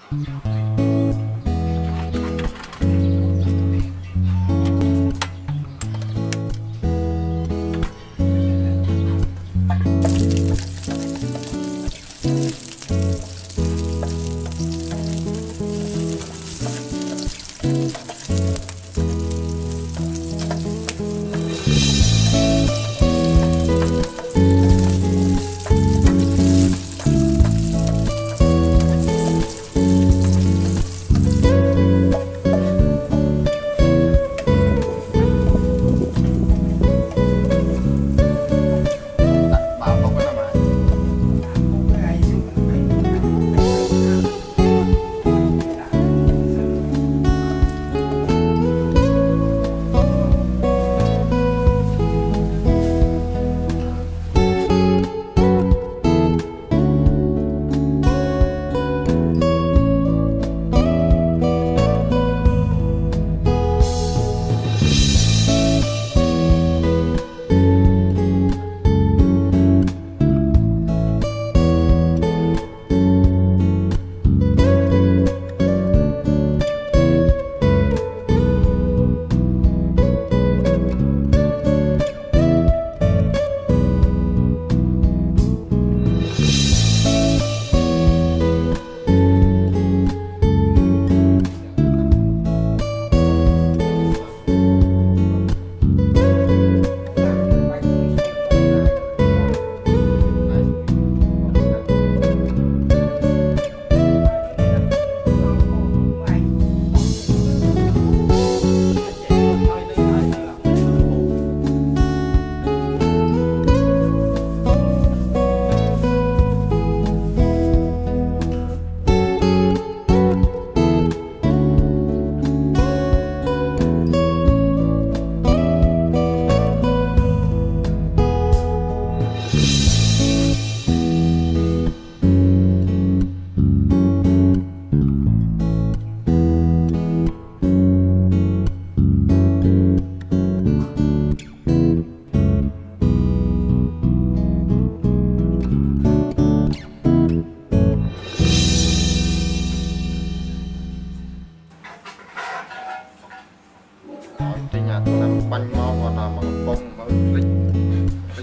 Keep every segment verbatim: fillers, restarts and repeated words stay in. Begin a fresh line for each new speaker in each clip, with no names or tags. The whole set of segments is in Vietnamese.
bánh mau và là bằng bông mới lịch lịch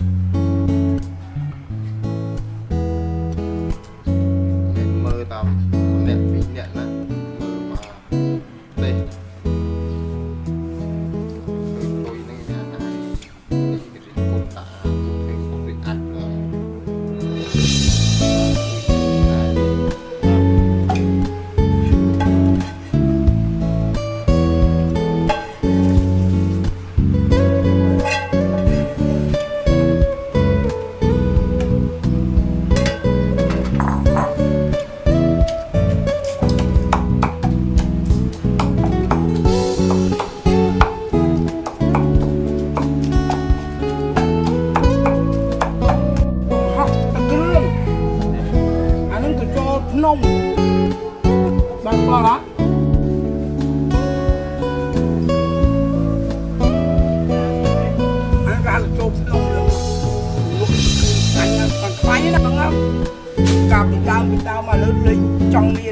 nên mơ tầm nét bị nhẹ là mơ mà đây tôi nên nhà này đi cái gì cũng đã thì cũng bị ăn rồi.
nông bằng qua đó anh ra là chụp nông luôn anh còn khoái nó không cà bị tao bị tao mà lớn lên trong miền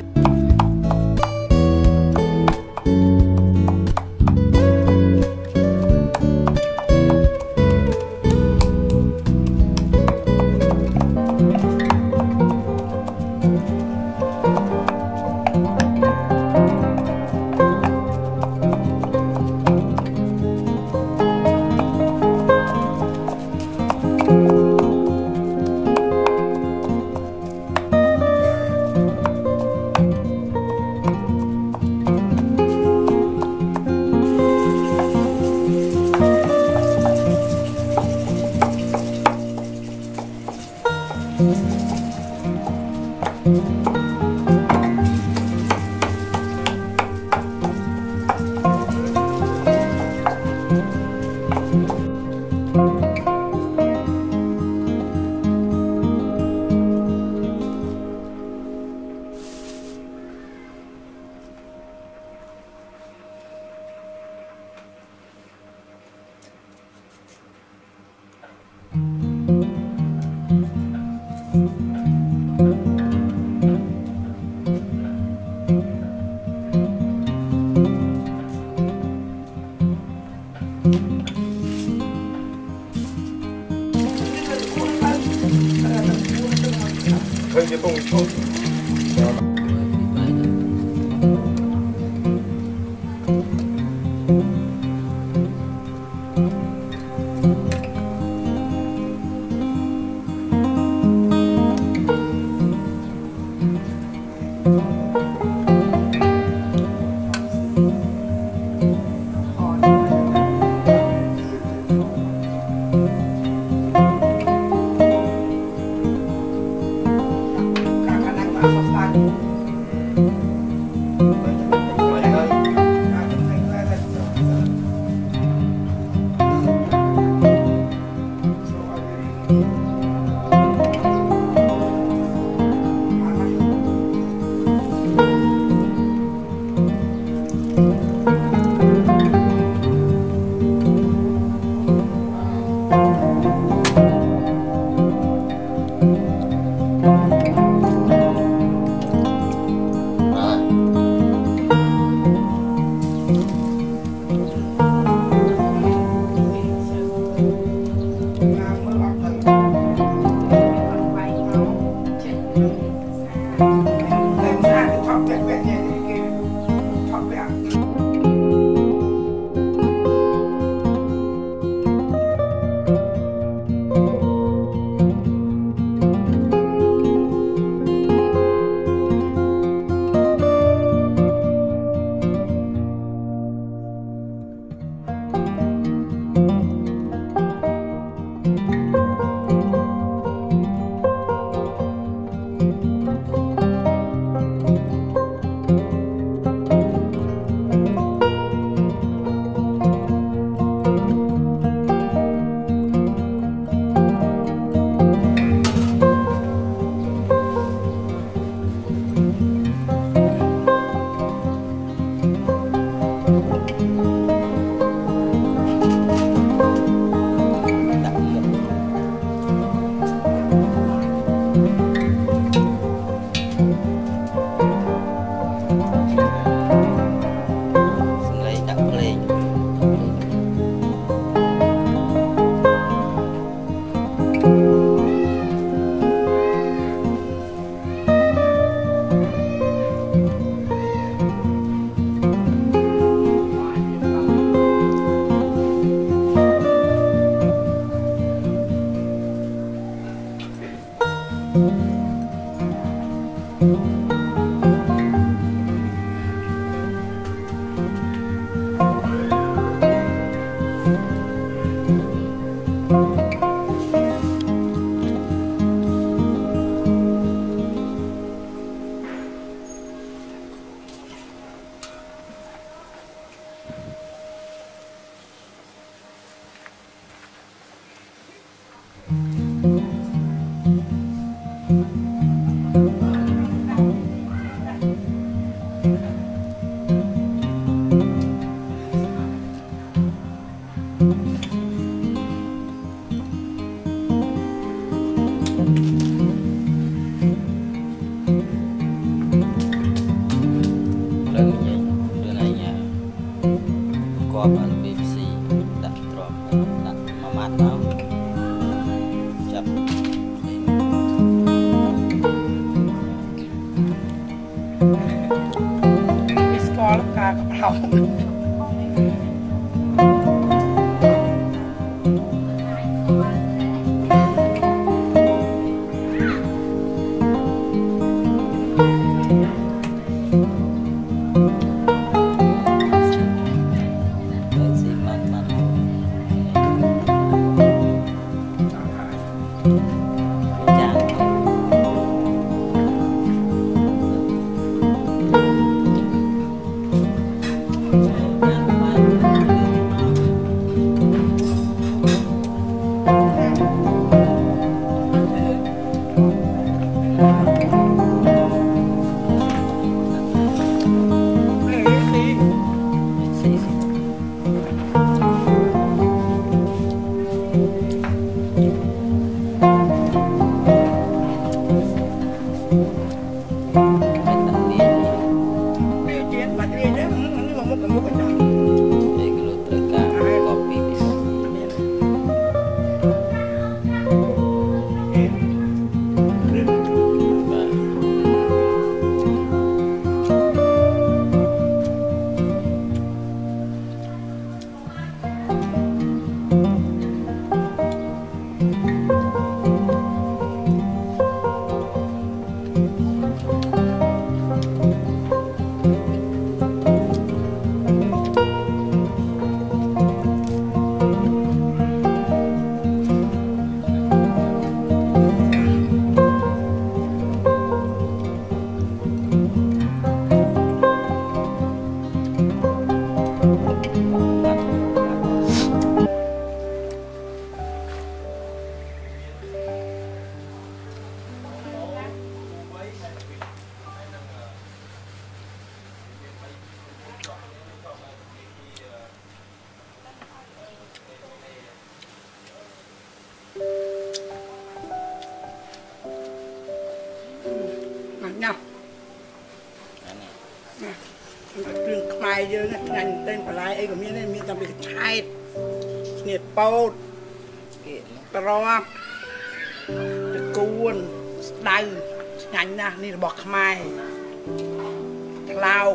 เครื่องคลายเยอะนะงานเต้นปลายไอ้ก็มีนี่มีต้องไปใช้เนี่ยโป๊ดตรอบตะกูนดาวงานนะนี่บอกขมายลาว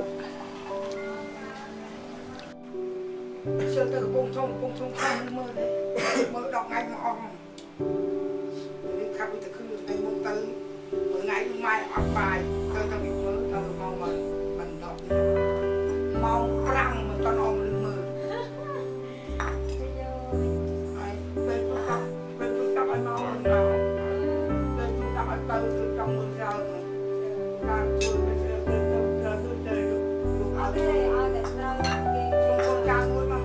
เชื่อตัวกุ้งช่องกุ้งช่องข้างมือเลยมือดอกไงมาออกนี่ขับไปตะคือไอ้มุกตื้อมือไงไม้ออกไปเธอต้องมีมือเธอมองมันมันดอกมองปรังมันตอนออกมือมือไอ้เป็นตุ๊กตาเป็นตุ๊กตาไอ้มองเราเป็นตุ๊กตาไอ้ตื้อตุ๊กตามือเราการช่วยเป็นเรื่องเรื่องเรื่องเรื่องเรื่องลูกอะไรอะไรเราชงการมือมา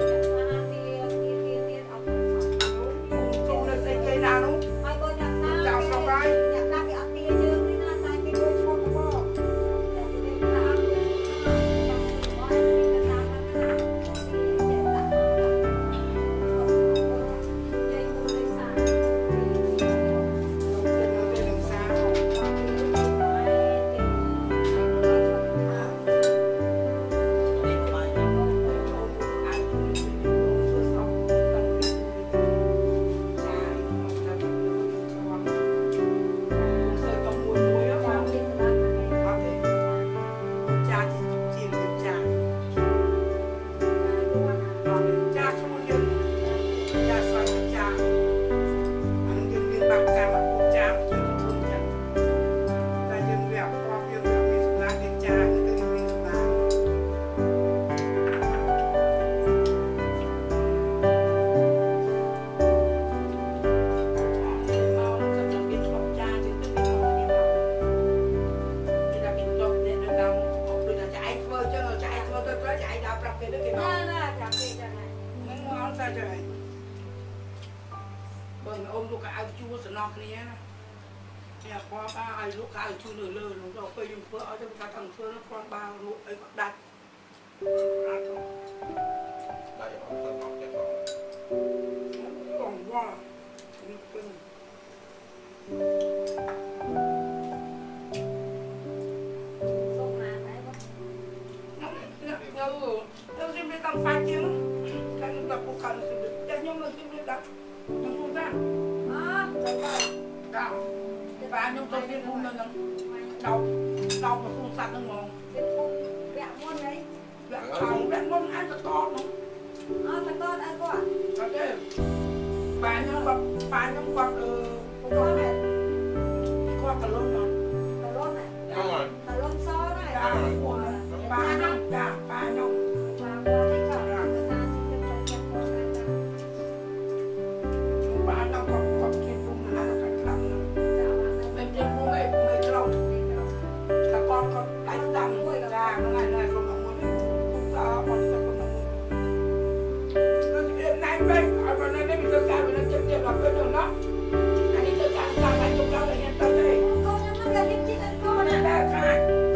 ômลูกเอาชูสนอกนี้นะเนี่ยพอป้าไอ้ลูกเอาชูเหลือเลยหลวงพ่อไปยุ่งเพื่อเอาจะไปทำเพื่อแล้วความบ้าลูกไอ้ก็ดัดดัด
ได้ยังเอาเสื้อของแกของ
กล่องว่านี่เป็นส่งมาได้ปะเนี่ยเราเราจะไม่ต้องฟังจริงการตัดผู้กันสิจะยังไม่จะไม่ตัดยังพูดได้đau và nhưng tôi biết phun là đau đau mà phun sạch nó ngon vẹn muôn đấy vẹn tròn vẹn muôn ăn thật to luôn à thật to ăn quá thật đấy bà nhưng mà bà nhưng mà con này con cả lôn rồi cả lôn này cả lôn so này bà nhưng bà bà nhưng cái đường đó, anh đi chơi cạn cạn lại chụp ra lại hiện tại đây, con nó là hiếp chị anh con này, đây là